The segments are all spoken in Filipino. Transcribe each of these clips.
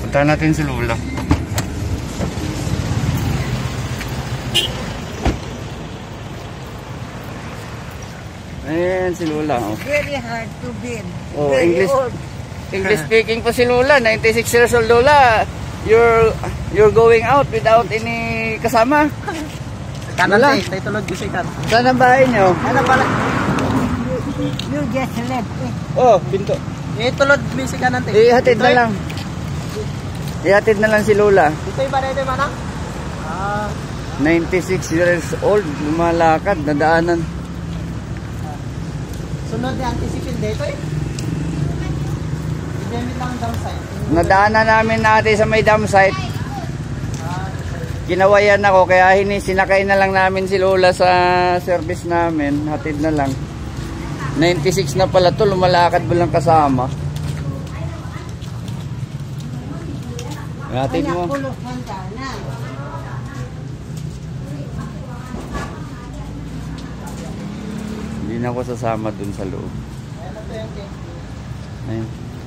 Punta natin si Lola. Ayan si Lola. Oh. Very hard to beat. Oh, English speaking po si Lola. 96 years old, Lola. You're going out without any kasama. Kanan tayo tulog bisikan. Saan ang bahay nyo? Ano pala? You just left. Oh, pinto. Tulog bisikan natin. Ihatid na lang. Ihatid na lang si Lola. Ito yung barete manang? 96 years old, lumalakad, nadaanan. Sunod na anticipin dito eh. Gamit lang ang dam site. Nadaanan namin natin sa may dam site. Kinawayan ako kaya sinakay na lang namin si Lola sa service namin. Hatid na lang. 96 na pala to, lumalakad walang kasama. Hatid mo. Hindi na ako sasama dun sa loob. Ayun.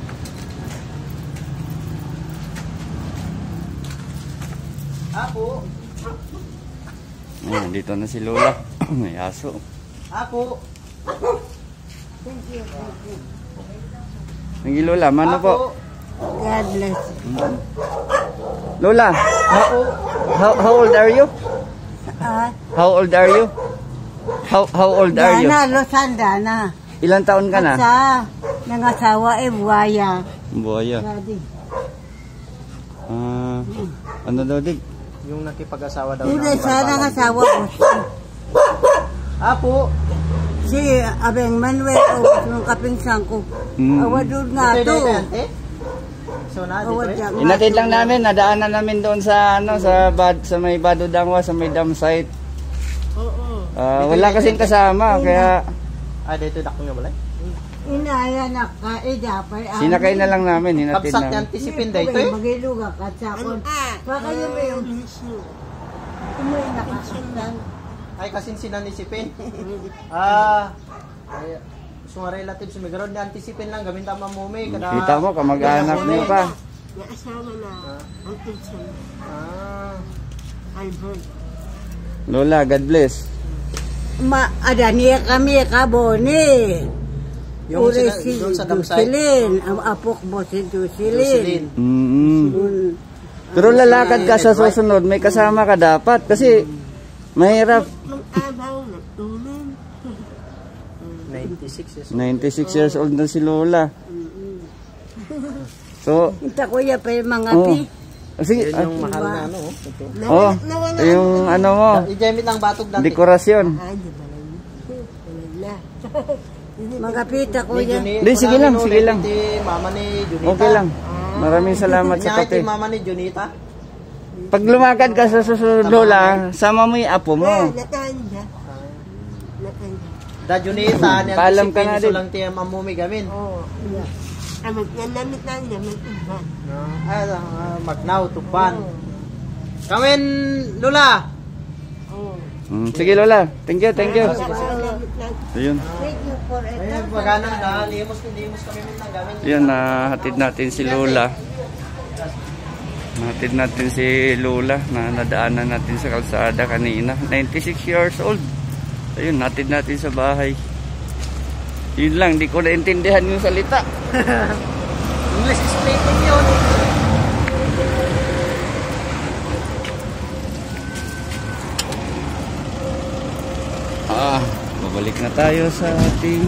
Ako. Ayan, dito na si Lola. May aso. Ako. Thank you. Thank you, Lola. Mano po? God bless. Lola, how old are you? How old are you? How old are you? Dana, Losandana. Ilang taon ka na? Sa nangasawa buhaya. Buhaya. Ano daw, Dig? Yung nakipag-asawa daw. Hindi, sa nangasawa ko. Apo. Si Abeng Manuel o yung kapinsang ko. Awadod nga to. So na dito. Inatid lang namin, nadaanan namin doon sa sa may Bado Dangwa, sa may dam site. Oo. Wala kasing kasama kaya dito dako nga balay. Inaya na ka dapat. Sinakay na lang namin, hinatid Kapsat namin. anticipin dito eh. Magiluga ka sa kon. Baka yun ba yung umuwi na kasundan. Ay kasing sinanisipin. So nga relatives migaron ni anticipin lang gamin tama mo may kada. Kita mo kamag-anak niyo pa. Naasawa na ang pinsan. Albert. Lola, God bless. Adaniya kami kabone. Yung doon sa dam site. Ang apok mo si Jocelyn. Pero lalakad ka sa susunod, may kasama ka dapat kasi mahirap. 96 years old na si Lola. So, ita ko ya pa yung mga pi. Sige, yung mahal na ano. yung ano mo. I-gemit lang batog dati. Dekorasyon. Mga pita ko yan. Hindi, sige lang. Mama ni Junita. Okay lang. Maraming salamat sa pati. Mama ni Junita. Pag lumakad ka sa susunod, Lola, sama mo yung apo mo. Da Junita, niya Paalam ka na din. lang tiya mamumi gamin. Oo. Amot na namit na niya, mag-tuban. Magnaw, tuban. Kamen, Lola. Sige, Lola. Thank you. Ayun. Thank you for it. Ayun, magana na, limos kami ng gamin. Ayun, nahatid natin si Lola. Nahatid natin si Lola na nadaanan natin sa kalsada kanina. 96 years old. Ayun, nahatid natin sa bahay. Yun lang, di ko naintindihan yung salita. English speaking yun. Babalik na tayo sa ating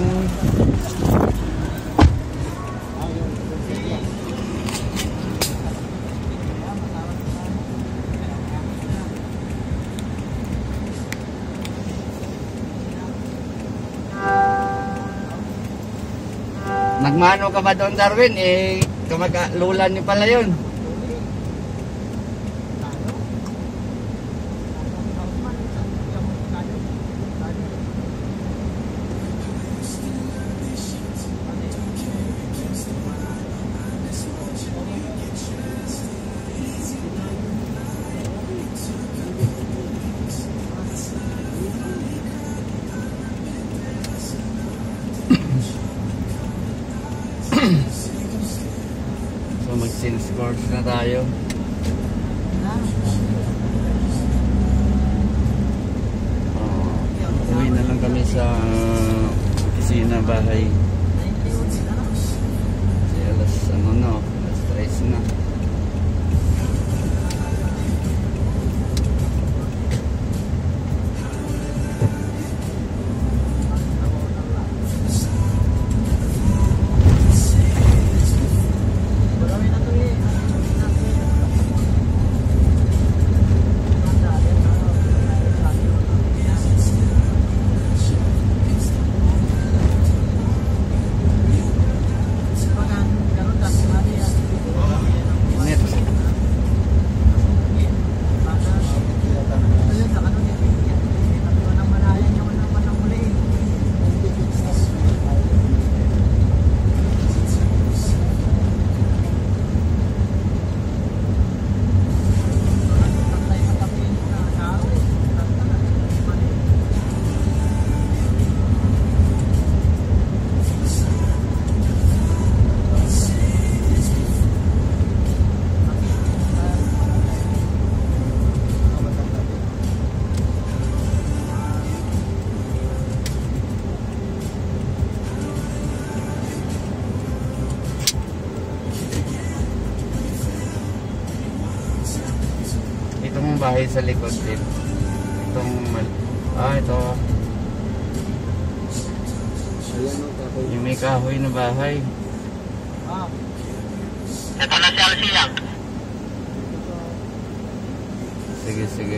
nagmano ka ba doon, Darwin? Kamag-lula niyo pala yun. Mag-change course na tayo. Uwi na lang kami sa opisina, bahay. Kasi alas alas 3 na. Itong bahay sa likod din. Ito. Yung may kahoy na bahay. Ito na si Alciang. Sige.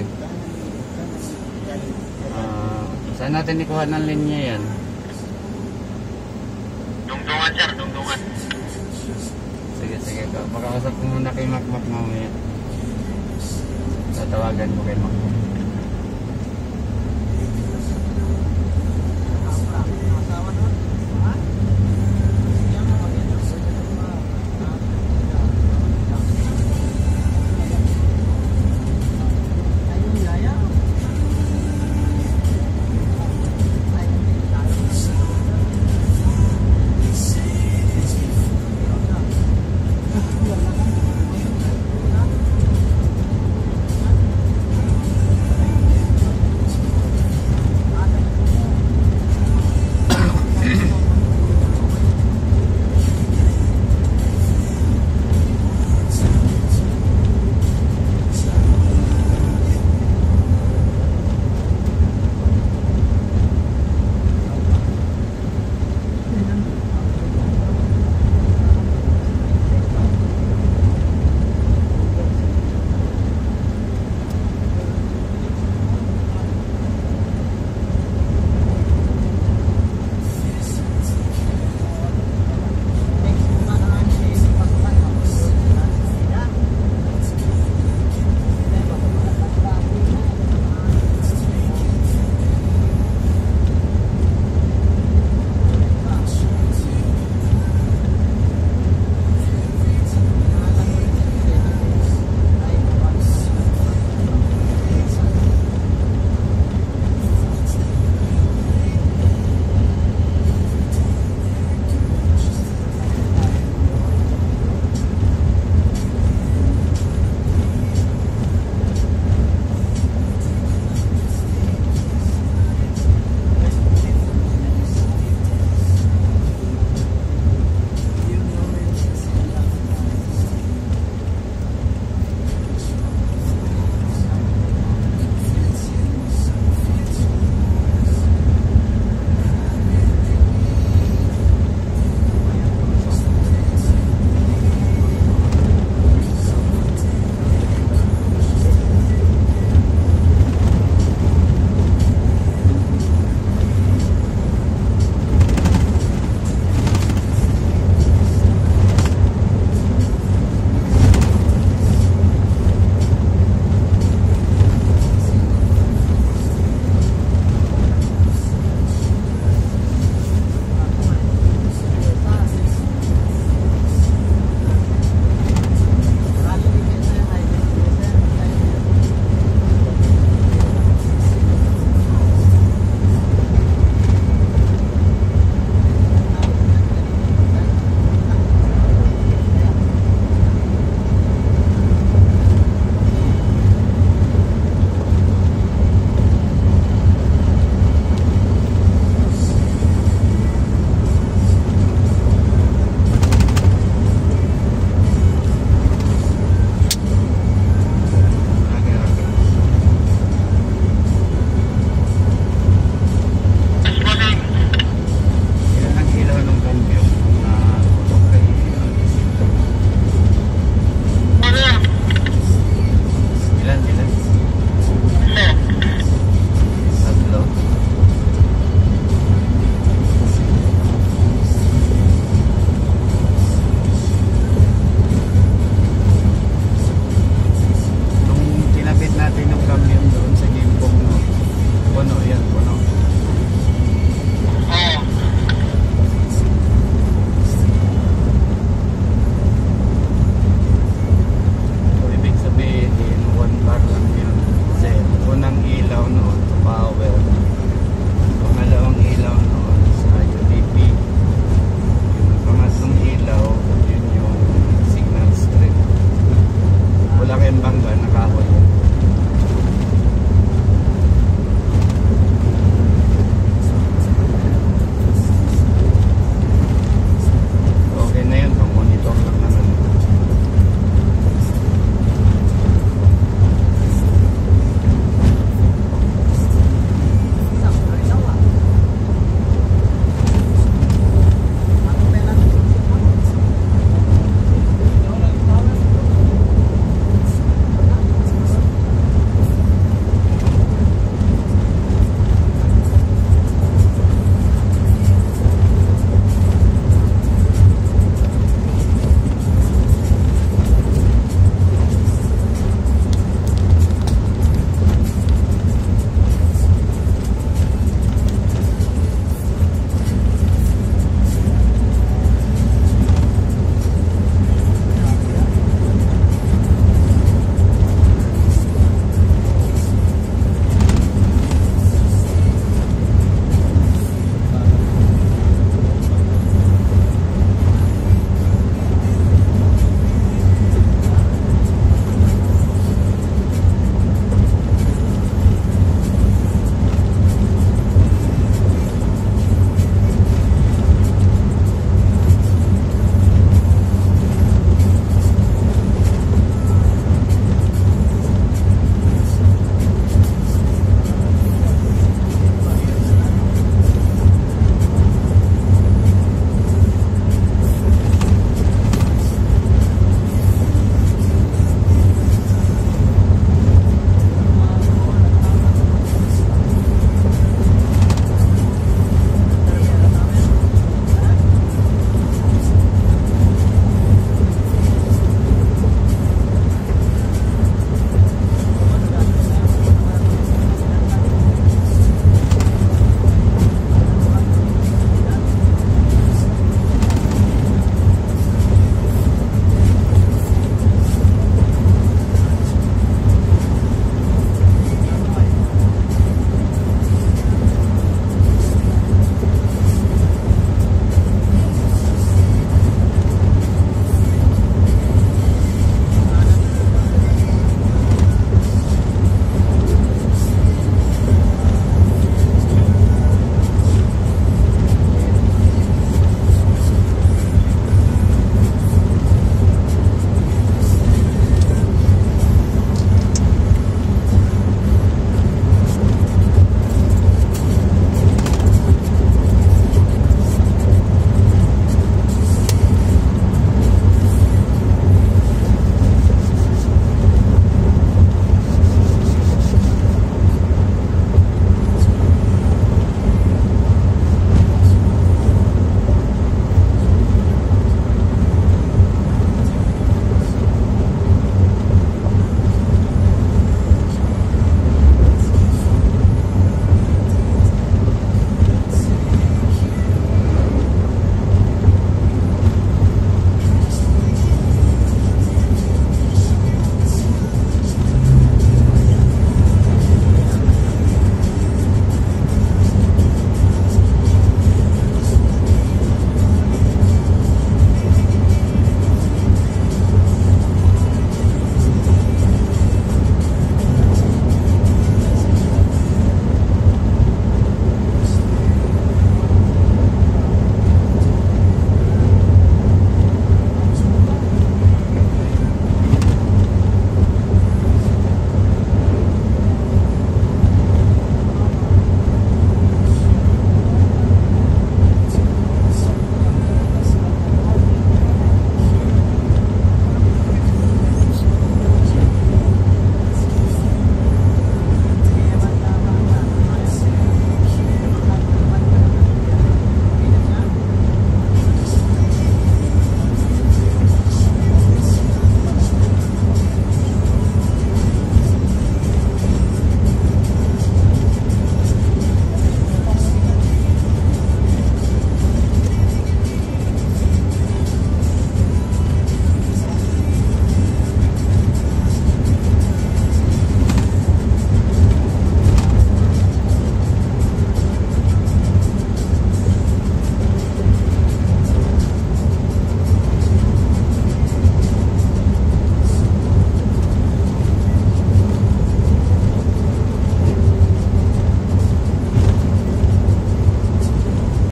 Saan natin ikuha ng linya yan? Dungdungan sir, dungdungan. Sige. Makausap ko muna kay Makmak mamaya. Tatawagan ko kay Makmak.